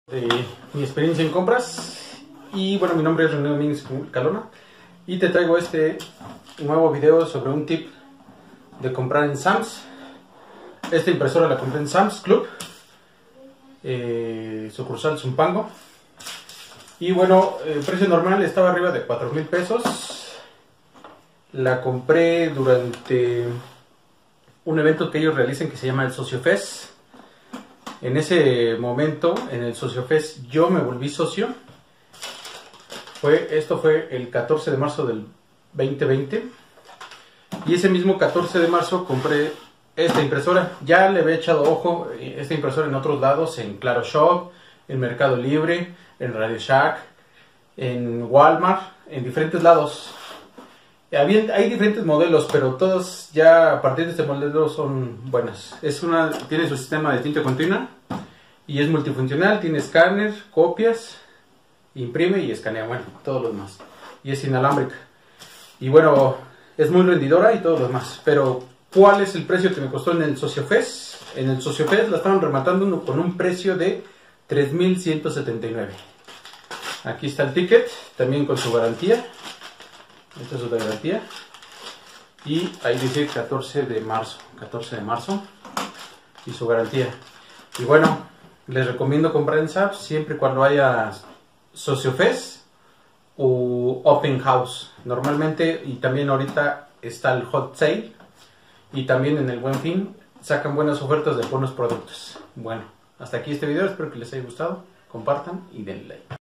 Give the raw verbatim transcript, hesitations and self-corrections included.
De mi experiencia en compras. Y bueno, mi nombre es René Domínguez Calona y te traigo este nuevo video sobre un tip de comprar en Sam's. Esta impresora la compré en Sam's Club, eh, sucursal Zumpango, y bueno, el precio normal estaba arriba de cuatro mil pesos. La compré durante un evento que ellos realizan que se llama el Socio Fest. En ese momento, en el Socio Fest, yo me volví socio. Fue, esto fue el catorce de marzo del veinte veinte. Y ese mismo catorce de marzo compré esta impresora. Ya le había echado ojo esta impresora en otros lados, en Claro Shop, en Mercado Libre, en Radio Shack, en Walmart, en diferentes lados. Había, hay diferentes modelos, pero todos ya a partir de este modelo son buenas. Es una, tiene su sistema de tinta continua y es multifuncional, tiene escáner, copias, imprime y escanea, bueno, todos los demás. Y es inalámbrica. Y bueno, es muy rendidora y todo lo demás. Pero, ¿cuál es el precio que me costó en el Socio Fest? En el Socio Fest la estaban rematando con un precio de tres mil ciento setenta y nueve. Aquí está el ticket, también con su garantía. Esta es su garantía. Y ahí dice catorce de marzo. catorce de marzo. Y su garantía. Y bueno, les recomiendo comprar en Sam's siempre y cuando haya Socio Fest o Open House. Normalmente, y también ahorita está el Hot Sale. Y también en el Buen Fin sacan buenas ofertas de buenos productos. Bueno, hasta aquí este video. Espero que les haya gustado. Compartan y denle like.